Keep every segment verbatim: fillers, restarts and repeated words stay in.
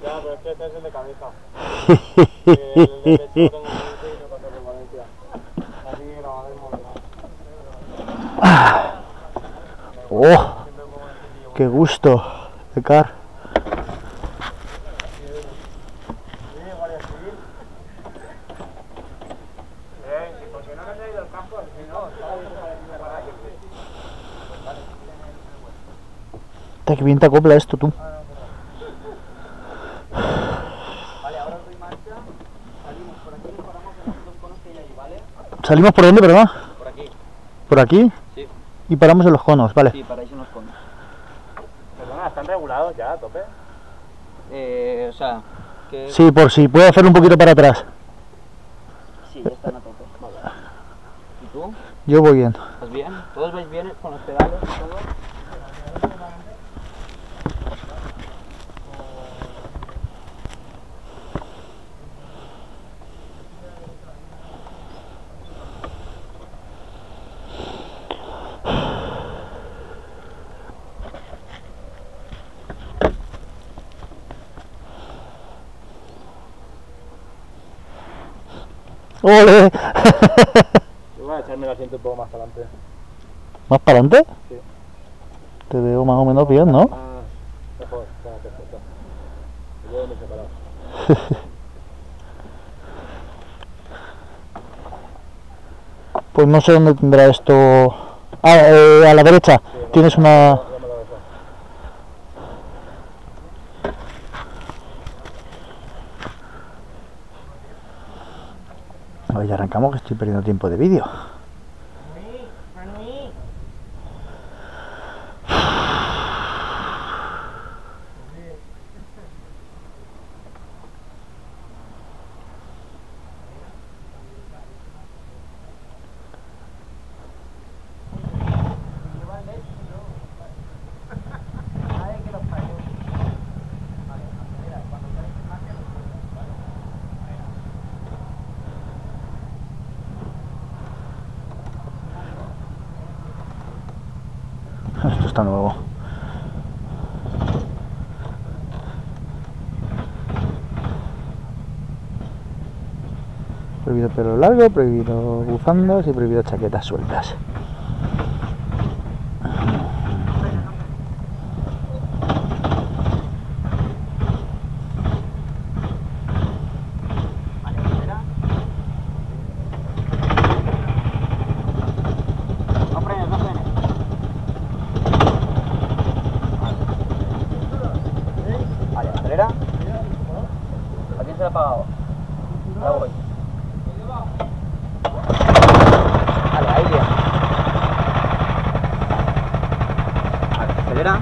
Ya, pero es que este es el de cabeza. El de pecho lo tengo quince y no pasa permanencia. Así que no va a haber modelado. ¡Oh! ¡Qué gusto de car! ¡Qué bien te acopla esto, tú! Vale, ahora doy marcha, salimos por aquí, nos paramos en los dos conos que hay ahí, ¿vale? ¿Salimos por dónde, perdón? Por aquí. ¿Por aquí? Sí. Y paramos en los conos, vale. Sí, paráis en los conos. Perdona, ¿están regulados ya a tope? Eh, o sea, que... Sí, por si puedo hacerlo un poquito para atrás. Sí, ya están a tope. Vale. ¿Y tú? Yo voy bien. ¿Estás bien? ¿Todos vais bien con los pedales y todo? ¡Ole! Yo voy a echarme el asiento un poco más para adelante. ¿Más para adelante? Sí. Te veo más o menos bien, ¿no? Ah, mejor, bueno, perfecto. Yo me he separado. Pues no sé dónde tendrá esto. Ah, eh, a la derecha. Sí, Tienes ya una. me lo dejo. A ver, ya arrancamos que estoy perdiendo tiempo de vídeo. Esto está nuevo. Prohibido pelo largo, prohibido bufandas y prohibido chaquetas sueltas. No frenes, no frenes. Vale, acelera. ¿A quién se le ha apagado? Ahora voy. Vale, ahí bien. Vale, acelera.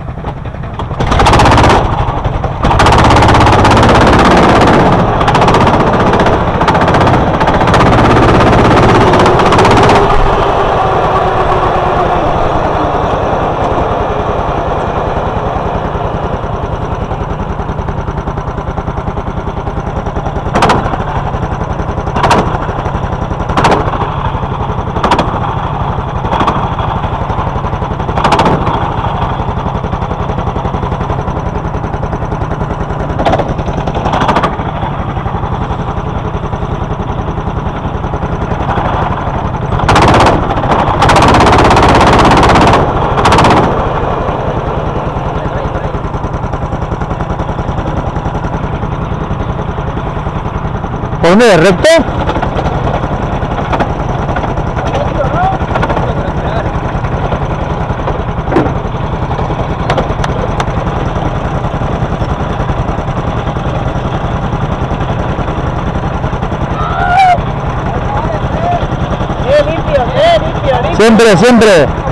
¿Por dónde es recto? ¡Eh, limpio, eh, limpio, limpio! Siempre, siempre.